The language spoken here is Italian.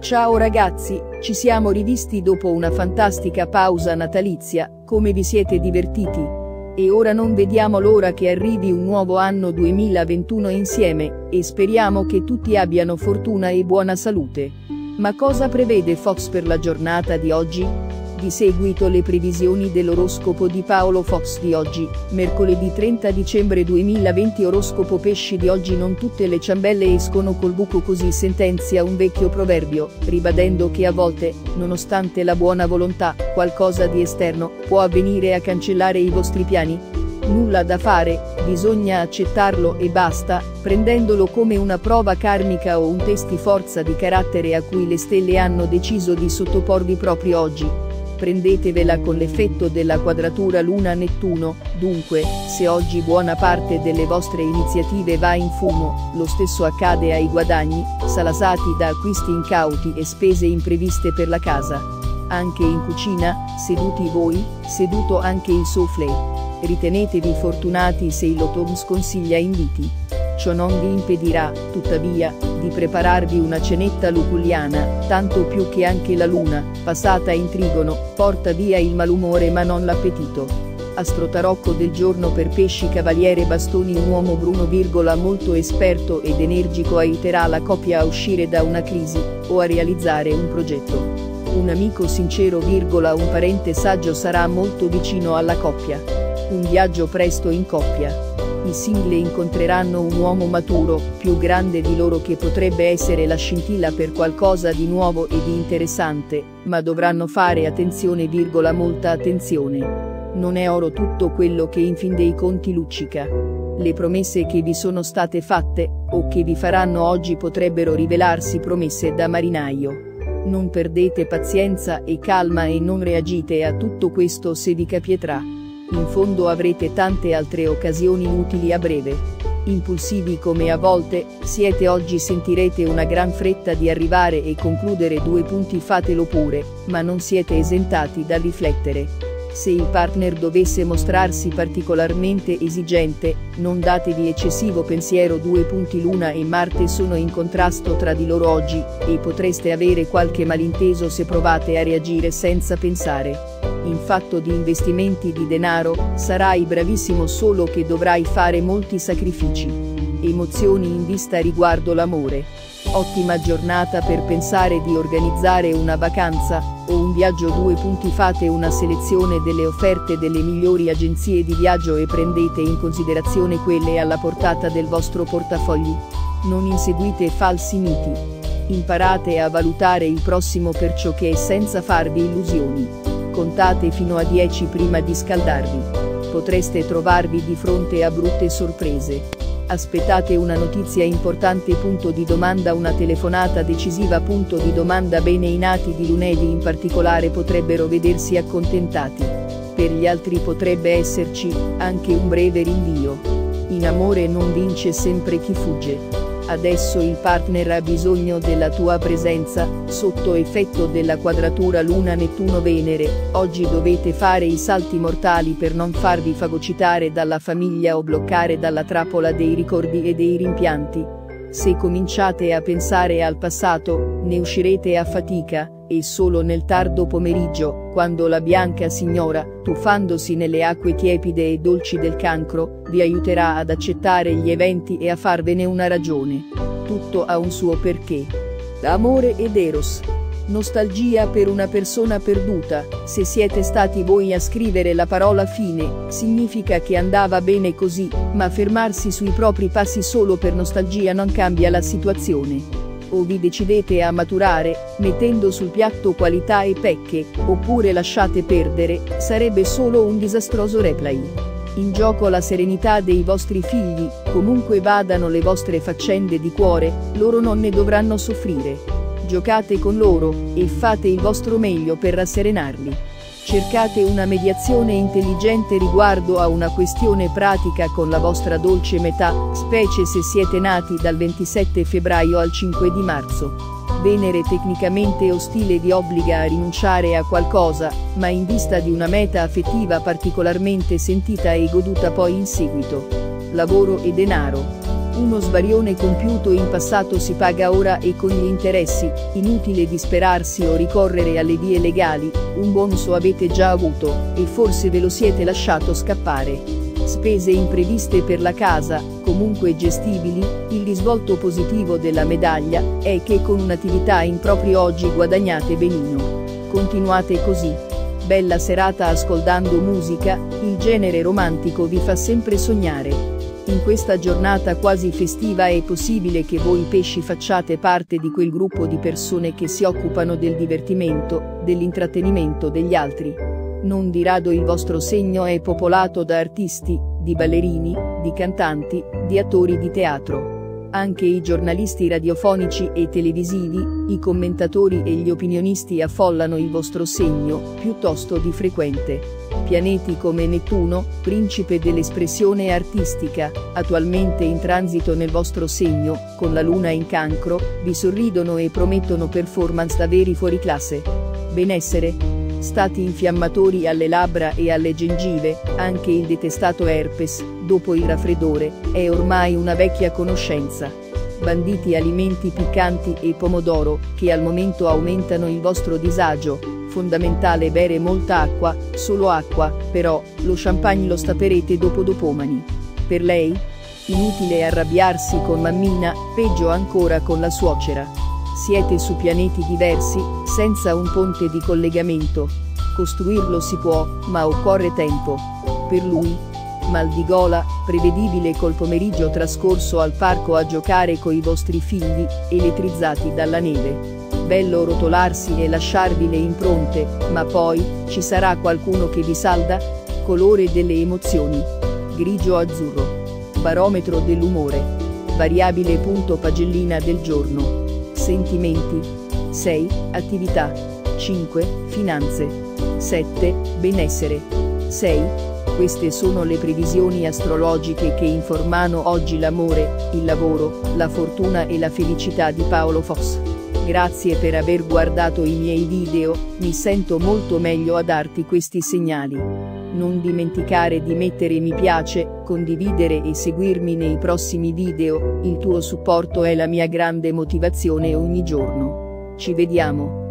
Ciao ragazzi, ci siamo rivisti dopo una fantastica pausa natalizia, come vi siete divertiti? E ora non vediamo l'ora che arrivi un nuovo anno 2021 insieme, e speriamo che tutti abbiano fortuna e buona salute. Ma cosa prevede Fox per la giornata di oggi? Di seguito le previsioni dell'oroscopo di Paolo Fox di oggi, mercoledì 30 dicembre 2020. Oroscopo pesci di oggi: non tutte le ciambelle escono col buco, così sentenzia un vecchio proverbio, ribadendo che a volte, nonostante la buona volontà, qualcosa di esterno può avvenire a cancellare i vostri piani. Nulla da fare, bisogna accettarlo e basta, prendendolo come una prova karmica o un test di forza di carattere a cui le stelle hanno deciso di sottoporvi proprio oggi. Prendetevela con l'effetto della quadratura Luna-Nettuno, dunque, se oggi buona parte delle vostre iniziative va in fumo, lo stesso accade ai guadagni, salasati da acquisti incauti e spese impreviste per la casa. Anche in cucina, seduti voi, seduto anche il soufflé. Ritenetevi fortunati se il Lotto sconsiglia inviti. Ciò non vi impedirà, tuttavia, di prepararvi una cenetta luculliana, tanto più che anche la luna, passata in trigono, porta via il malumore ma non l'appetito. Astrotarocco del giorno per pesci: cavaliere bastoni, un uomo bruno, molto esperto ed energico, aiuterà la coppia a uscire da una crisi, o a realizzare un progetto. Un amico sincero, un parente saggio sarà molto vicino alla coppia. Un viaggio presto in coppia. I single incontreranno un uomo maturo, più grande di loro, che potrebbe essere la scintilla per qualcosa di nuovo e di interessante, ma dovranno fare attenzione, molta attenzione. Non è oro tutto quello che in fin dei conti luccica. Le promesse che vi sono state fatte, o che vi faranno oggi, potrebbero rivelarsi promesse da marinaio. Non perdete pazienza e calma e non reagite a tutto questo se vi capiterà. In fondo avrete tante altre occasioni utili a breve. Impulsivi come a volte siete oggi, sentirete una gran fretta di arrivare e concludere. Fatelo pure, ma non siete esentati dal riflettere. Se il partner dovesse mostrarsi particolarmente esigente, non datevi eccessivo pensiero. Luna e Marte sono in contrasto tra di loro oggi, e potreste avere qualche malinteso se provate a reagire senza pensare. In fatto di investimenti di denaro, sarai bravissimo, solo che dovrai fare molti sacrifici. Emozioni in vista riguardo l'amore. Ottima giornata per pensare di organizzare una vacanza, o un viaggio. Fate una selezione delle offerte delle migliori agenzie di viaggio e prendete in considerazione quelle alla portata del vostro portafogli. Non inseguite falsi miti. Imparate a valutare il prossimo per ciò che è senza farvi illusioni. Contate fino a 10 prima di scaldarvi. Potreste trovarvi di fronte a brutte sorprese. Aspettate una notizia importante. Una telefonata decisiva. Bene, i nati di lunedì in particolare potrebbero vedersi accontentati. Per gli altri potrebbe esserci anche un breve rinvio. In amore non vince sempre chi fugge. Adesso il partner ha bisogno della tua presenza, sotto effetto della quadratura Luna-Nettuno-Venere. Oggi dovete fare i salti mortali per non farvi fagocitare dalla famiglia o bloccare dalla trappola dei ricordi e dei rimpianti. Se cominciate a pensare al passato, ne uscirete a fatica, e solo nel tardo pomeriggio, quando la bianca signora, tuffandosi nelle acque tiepide e dolci del cancro, vi aiuterà ad accettare gli eventi e a farvene una ragione. Tutto ha un suo perché. Amore ed Eros. Nostalgia per una persona perduta. Se siete stati voi a scrivere la parola fine, significa che andava bene così, ma fermarsi sui propri passi solo per nostalgia non cambia la situazione. O vi decidete a maturare, mettendo sul piatto qualità e pecche, oppure lasciate perdere, sarebbe solo un disastroso replay. In gioco la serenità dei vostri figli, comunque vadano le vostre faccende di cuore, loro non ne dovranno soffrire. Giocate con loro, e fate il vostro meglio per rasserenarli. Cercate una mediazione intelligente riguardo a una questione pratica con la vostra dolce metà, specie se siete nati dal 27 febbraio al 5 di marzo. Venere tecnicamente ostile vi obbliga a rinunciare a qualcosa, ma in vista di una meta affettiva particolarmente sentita e goduta poi in seguito. Lavoro e denaro. Uno sbarione compiuto in passato si paga ora e con gli interessi, inutile disperarsi o ricorrere alle vie legali, un bonus avete già avuto, e forse ve lo siete lasciato scappare. Spese impreviste per la casa, comunque gestibili, il risvolto positivo della medaglia, è che con un'attività in proprio oggi guadagnate benino. Continuate così. Bella serata ascoltando musica, il genere romantico vi fa sempre sognare. In questa giornata quasi festiva è possibile che voi pesci facciate parte di quel gruppo di persone che si occupano del divertimento, dell'intrattenimento degli altri. Non di rado il vostro segno è popolato da artisti, di ballerini, di cantanti, di attori di teatro. Anche i giornalisti radiofonici e televisivi, i commentatori e gli opinionisti affollano il vostro segno, piuttosto di frequente. Pianeti come Nettuno, principe dell'espressione artistica, attualmente in transito nel vostro segno, con la luna in Cancro, vi sorridono e promettono performance davvero fuori classe. Benessere. Stati infiammatori alle labbra e alle gengive, anche il detestato herpes, dopo il raffreddore, è ormai una vecchia conoscenza. Banditi alimenti piccanti e pomodoro, che al momento aumentano il vostro disagio. Fondamentale bere molta acqua, solo acqua, però, lo champagne lo stapperete dopo domani. Per lei? Inutile arrabbiarsi con mammina, peggio ancora con la suocera. Siete su pianeti diversi, senza un ponte di collegamento. Costruirlo si può, ma occorre tempo. Per lui? Mal di gola, prevedibile col pomeriggio trascorso al parco a giocare coi vostri figli, elettrizzati dalla neve. Bello rotolarsi e lasciarvi le impronte, ma poi, ci sarà qualcuno che vi salda? Colore delle emozioni. Grigio-azzurro. Barometro dell'umore. Variabile punto pagellina del giorno. Sentimenti. 6. Attività. 5. Finanze. 7. Benessere. 6. Queste sono le previsioni astrologiche che informano oggi l'amore, il lavoro, la fortuna e la felicità di Paolo Fox. Grazie per aver guardato i miei video, mi sento molto meglio a darti questi segnali. Non dimenticare di mettere mi piace, condividere e seguirmi nei prossimi video, il tuo supporto è la mia grande motivazione ogni giorno. Ci vediamo.